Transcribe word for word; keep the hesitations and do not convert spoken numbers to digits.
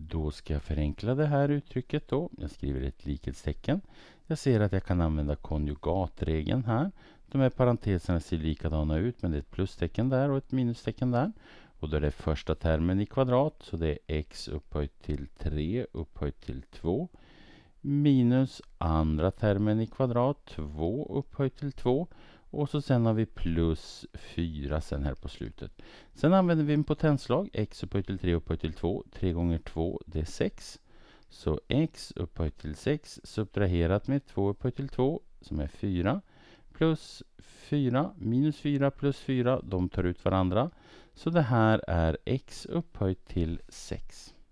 Då ska jag förenkla det här uttrycket då. Jag skriver ett likhetstecken. Jag ser att jag kan använda konjugatregeln här. De här parenteserna ser likadana ut, men det är ett plustecken där och ett minustecken där. Och då är det första termen i kvadrat, så det är x upphöjt till tre upphöjt till två. Minus andra termen i kvadrat, två upphöjt till två. Och så sen har vi plus fyra sen här på slutet. Sen använder vi en potenslag. X upphöjt till tre upphöjt till två. tre gånger två, det är sex. Så x upphöjt till sex subtraherat med två upphöjt till två, som är fyra. Plus fyra, minus fyra plus fyra, de tar ut varandra. Så det här är x upphöjt till sex.